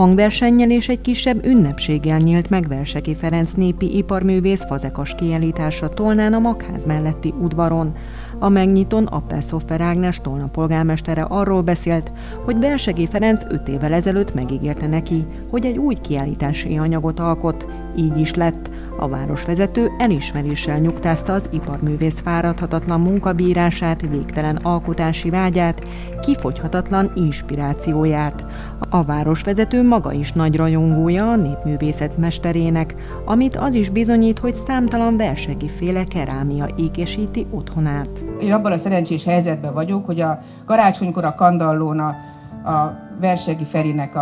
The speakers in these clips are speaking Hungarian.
Hangversennyel és egy kisebb ünnepséggel nyílt meg Verseki Ferenc népi iparművész fazekas kiállítása Tolnán a Magház melletti udvaron. A megnyitón Appel-Szoffer Ágnes Tolna polgármestere arról beszélt, hogy Verseki Ferenc 5 évvel ezelőtt megígérte neki, hogy egy új kiállítási anyagot alkot. Így is lett. A városvezető elismeréssel nyugtázta az iparművész fáradhatatlan munkabírását, végtelen alkotási vágyát, kifogyhatatlan inspirációját. A városvezető maga is nagy rajongója a népművészet mesterének, amit az is bizonyít, hogy számtalan verseki-féle kerámia ékesíti otthonát. Én abban a szerencsés helyzetben vagyok, hogy a karácsonykor a Kandallón a Verseki Ferinek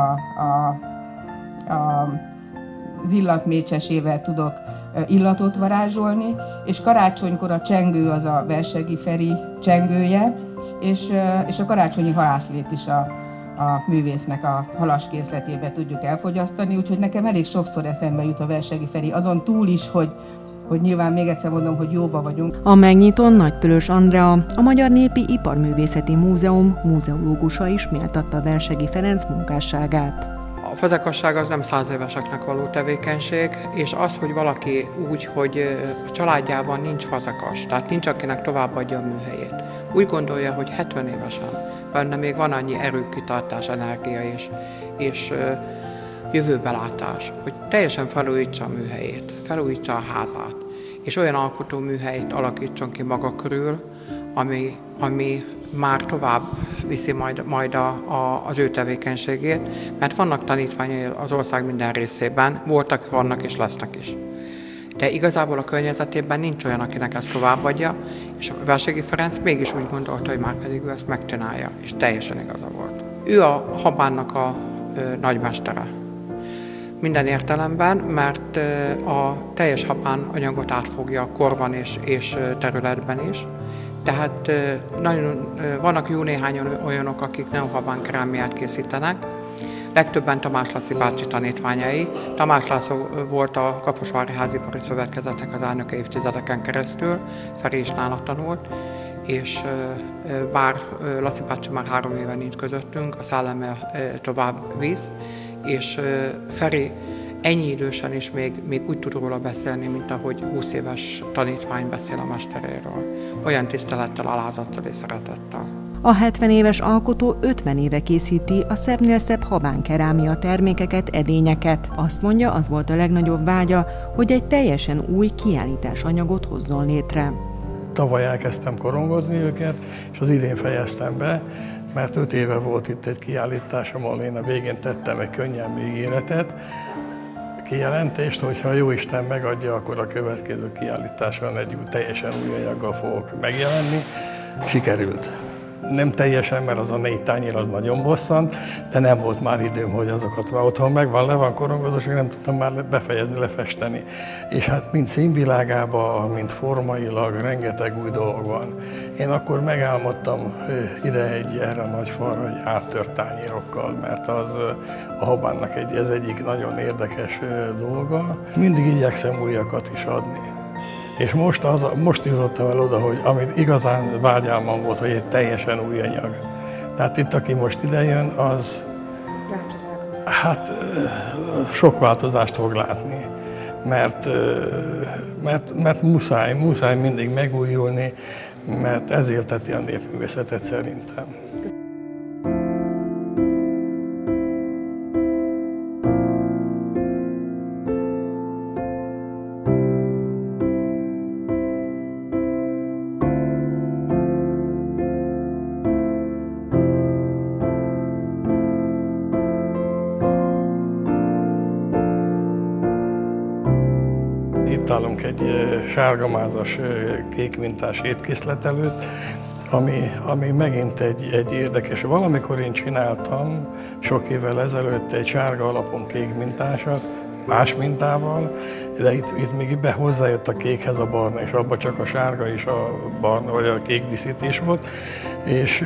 az illatmécsesével tudok illatot varázsolni, és karácsonykor a csengő az a Verseki Feri csengője, és a karácsonyi halászlét is a művésznek a halaskészletébe tudjuk elfogyasztani, úgyhogy nekem elég sokszor eszembe jut a Verseki Feri, azon túl is, hogy nyilván még egyszer mondom, hogy jóba vagyunk. A megnyitón Nagypölös Andrea, a Magyar Népi Iparművészeti Múzeum múzeológusa is méltatta Verseki Ferenc munkásságát. A fazekasság az nem 100 éveseknek való tevékenység, és az, hogy valaki úgy, hogy a családjában nincs fazekas, tehát nincs, akinek továbbadja a műhelyét. Úgy gondolja, hogy 70 évesen benne még van annyi erő, kitartás, energia és jövőbelátás, hogy teljesen felújítsa a műhelyét, felújítsa a házát, és olyan alkotó műhelyt alakítson ki maga körül, ami már tovább viszi majd az ő tevékenységét, mert vannak tanítványai az ország minden részében, voltak, vannak és lesznek is. De igazából a környezetében nincs olyan, akinek ezt továbbadja, és a Verseki Ferenc mégis úgy gondolta, hogy már pedig ő ezt megcsinálja, és teljesen igaza volt. Ő a habánnak a nagymestere. Minden értelemben, mert a teljes habán anyagot átfogja korban és területben is. Tehát nagyon, vannak jó néhányan olyanok, akik neohabán kerámiát készítenek. Legtöbben Tamás Laci bácsi tanítványai. Tamás László volt a Kaposvári Házipari Szövetkezetnek az elnöke évtizedeken keresztül, Feri is nála tanult, és bár Laci bácsi már 3 éve nincs közöttünk, a szelleme tovább visz, és Feri ennyi idősen is még úgy tud róla beszélni, mint ahogy 20 éves tanítvány beszél a mesteréről. Olyan tisztelettel, alázattal és szeretettel. A 70 éves alkotó 50 éve készíti a szebbnél szebb habán kerámia termékeket, edényeket. Azt mondja, az volt a legnagyobb vágya, hogy egy teljesen új kiállításanyagot hozzon létre. Tavaly elkezdtem korongozni őket, és az idén fejeztem be, mert 5 éve volt itt egy kiállításom, ahol én a végén tettem egy könnyelmű ígéretet, kijelentést, hogyha Jóisten megadja, akkor a következő kiállításon egy teljesen új anyaggal fogok megjelenni. Sikerült. Nem teljesen, mert az a 4 tányér az nagyon bosszant, de nem volt már időm, hogy azokat már otthon megvan, le van korongozós, és nem tudtam már befejezni, lefesteni. És hát mind színvilágában, mind formailag rengeteg új dolog van. Én akkor megálmodtam ide erre a nagy falra, hogy áttört tányérokkal, mert az a habánnak ez egyik nagyon érdekes dolga. Mindig igyekszem újakat is adni. És most jutottam el oda, hogy amit igazán vágyálmam volt, hogy egy teljesen új anyag. Tehát itt, aki most idejön, az hát sok változást fog látni, mert muszáj mindig megújulni, mert ez élteti a népművészetet szerintem. Itt állunk egy sárgamázas, kékmintás étkészlet előtt, ami megint egy érdekes. Valamikor én csináltam sok évvel ezelőtt egy sárga alapon kék mintásat, más mintával, de itt még hozzájött a kékhez a barna, és abban csak a sárga és a barna, vagy a kék díszítés volt. És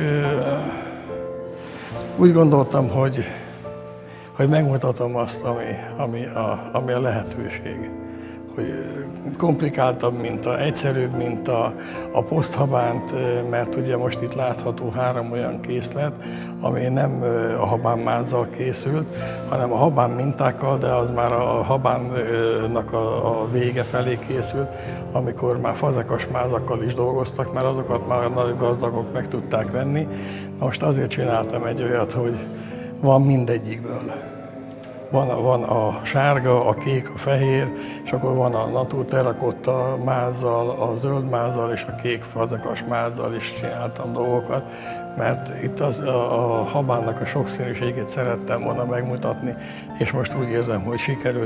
úgy gondoltam, hogy megmutatom azt, ami a lehetőség. komplikáltabb minta, egyszerűbb minta, a poszthabánt, mert ugye most itt látható 3 olyan készlet, ami nem a habánmázzal készült, hanem a habán mintákkal, de az már a habánnak a vége felé készült, amikor már fazekas mázakkal is dolgoztak, mert azokat már a nagy gazdagok meg tudták venni. Most azért csináltam egy olyat, hogy van mindegyikből. Van a sárga, a kék, a fehér, és akkor van a naturterrakotta mázzal, a zöld mázzal és a kék fazekas mázzal is csináltam dolgokat, mert itt a habánnak a sokszínűségét szerettem volna megmutatni, és most úgy érzem, hogy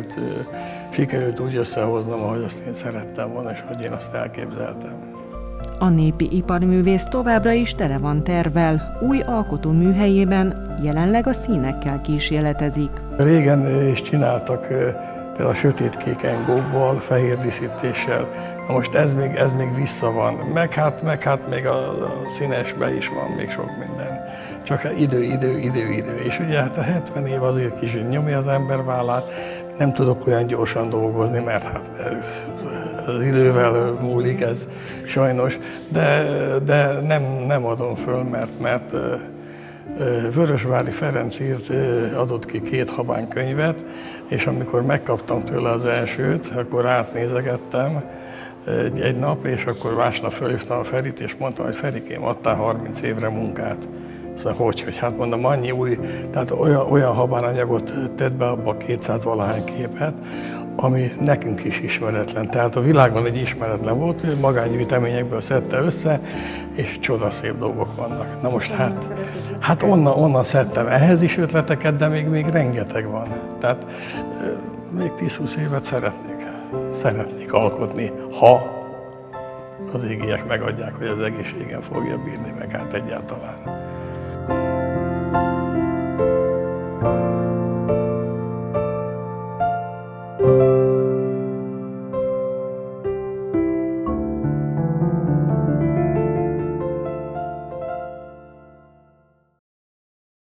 sikerült úgy összehoznom, ahogy azt én szerettem volna, és hogy én azt elképzeltem. A népi iparművész továbbra is tele van tervvel, új alkotóműhelyében jelenleg a színekkel kísérletezik. Régen is csináltak például sötétkék engóbbal, fehér díszítéssel. Na most ez még vissza van. Meg hát még a színesben is van még sok minden. Csak idő. És ugye hát a 70 év azért kicsit nyomja az ember vállát, nem tudok olyan gyorsan dolgozni, mert hát az idővel múlik ez sajnos, de nem adom föl, mert Vörösvári Ferenc adott ki 2 habánkönyvet, és amikor megkaptam tőle az elsőt, akkor átnézegettem egy nap, és akkor másnap fölhívtam a Ferit, és mondtam, hogy Ferikém, adtál 30 évre munkát. Szóval hogy hát mondom, annyi új, tehát olyan habánanyagot tett be abba 200 valahány képet, ami nekünk is ismeretlen. Tehát a világon egy ismeretlen volt, magángyűjteményekből szedte össze, és csodaszép dolgok vannak. Na most hát onnan szedtem ehhez is ötleteket, de még rengeteg van. Tehát még 10-20 évet szeretnék alkotni, ha az égiek megadják, hogy az egészségem fogja bírni, meg hát egyáltalán.